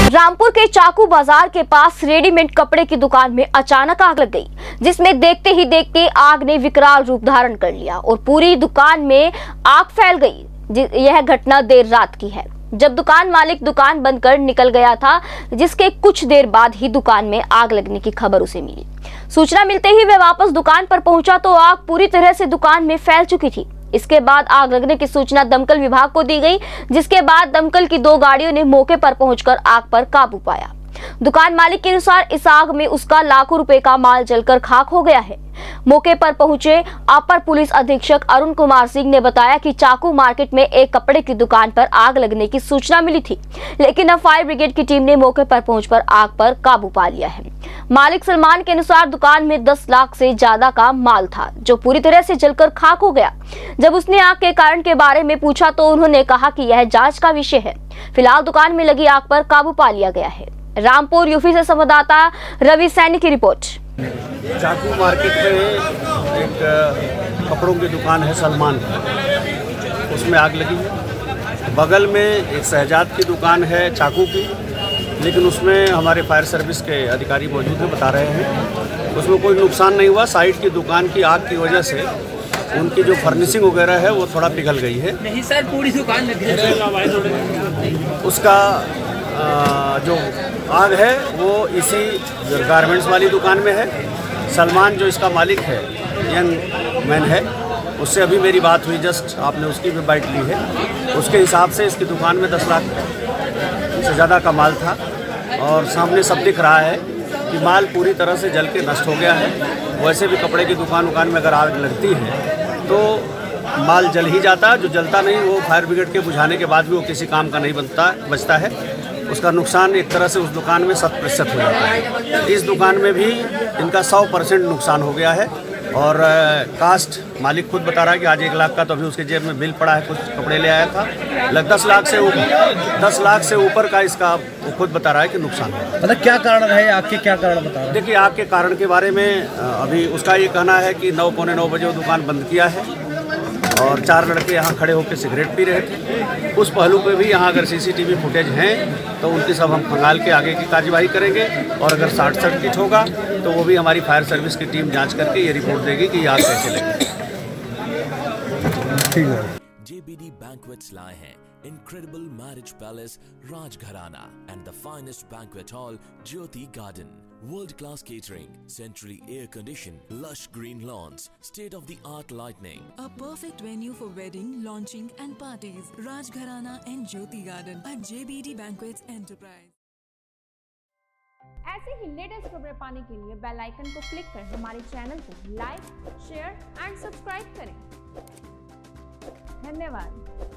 रामपुर के चाकू बाजार के पास रेडीमेड कपड़े की दुकान में अचानक आग लग गई, जिसमें देखते ही देखते आग ने विकराल रूप धारण कर लिया और पूरी दुकान में आग फैल गई। यह घटना देर रात की है, जब दुकान मालिक दुकान बंद कर निकल गया था, जिसके कुछ देर बाद ही दुकान में आग लगने की खबर उसे मिली। सूचना मिलते ही वह वापस दुकान पर पहुंचा तो आग पूरी तरह से दुकान में फैल चुकी थी। इसके बाद आग लगने की सूचना दमकल विभाग को दी गई, जिसके बाद दमकल की 2 गाड़ियों ने मौके पर पहुंचकर आग पर काबू पाया। दुकान मालिक के अनुसार इस आग में उसका लाखों रुपए का माल जलकर खाक हो गया है। मौके पर पहुंचे अपर पुलिस अधीक्षक अरुण कुमार सिंह ने बताया कि चाकू मार्केट में एक कपड़े की दुकान पर आग लगने की सूचना मिली थी, लेकिन अब फायर ब्रिगेड की टीम ने मौके पर पहुंचकर आग पर काबू पा लिया है। मालिक सलमान के अनुसार दुकान में 10 लाख से ज्यादा का माल था, जो पूरी तरह से जलकर खाक हो गया। जब उसने आग के कारण के बारे में पूछा तो उन्होंने कहा कि यह जांच का विषय है। फिलहाल दुकान में लगी आग पर काबू पा लिया गया है। रामपुर यूपी से संवाददाता रवि सैनी की रिपोर्ट। चाकू मार्केट में एक कपड़ों की दुकान है सलमान, उसमें आग लगी है। बगल में एक शहजाद की दुकान है चाकू की, लेकिन उसमें हमारे फायर सर्विस के अधिकारी मौजूद हैं, बता रहे हैं उसमें कोई नुकसान नहीं हुआ। साइड की दुकान की आग की वजह से उनकी जो फर्निशिंग वगैरह है वो थोड़ा पिघल गई है। नहीं सर, पूरी दुकान लगी है। उसका जो आग है वो इसी गारमेंट्स वाली दुकान में है। सलमान जो इसका मालिक है, यंग मैन है, उससे अभी मेरी बात हुई, जस्ट आपने उसकी भी बाइट ली है। उसके हिसाब से इसकी दुकान में 10 लाख से ज़्यादा का माल था और सामने सब दिख रहा है कि माल पूरी तरह से जल के नष्ट हो गया है। वैसे भी कपड़े की दुकान में अगर आग लगती है तो माल जल ही जाता है, जो जलता नहीं वो फायर ब्रिगेड के बुझाने के बाद भी वो किसी काम का नहीं बचता है। उसका नुकसान एक तरह से उस दुकान में 100% हो जाता है। इस दुकान में भी इनका 100% नुकसान हो गया है और कास्ट मालिक खुद बता रहा है कि आज 1 लाख का तो अभी उसके जेब में बिल पड़ा है, कुछ कपड़े ले आया था। 10 लाख से ऊपर का इसका वो खुद बता रहा है कि नुकसान है। मतलब क्या कारण है आग के, क्या कारण बता रहे हैं? देखिए, आग के कारण के बारे में अभी उसका ये कहना है कि 9 पौने 9 बजे वो दुकान बंद किया है और 4 लड़के यहाँ खड़े होकर सिगरेट पी रहे थे। उस पहलू पे भी यहाँ अगर CCTV फुटेज हैं तो उनकी सब हम खंगाल के आगे की कार्यवाही करेंगे और अगर शॉर्ट सर्किट होगा तो वो भी हमारी फायर सर्विस की टीम जांच करके ये रिपोर्ट देगी कि आग कैसे लगी। ठीक है। JBD Banquets लाए हैं incredible marriage palace Rajgharana and the finest banquet hall Jyoti Garden. World-class catering, centrally air-conditioned, lush green lawns, state-of-the-art lighting. A perfect venue for wedding, launching and parties. Rajgharana and Jyoti Garden at JBD Banquets Enterprise. ऐसे ही latest खबरें पाने के लिए bell icon को click कर हमारे channel को like, share and subscribe करें। धन्यवाद।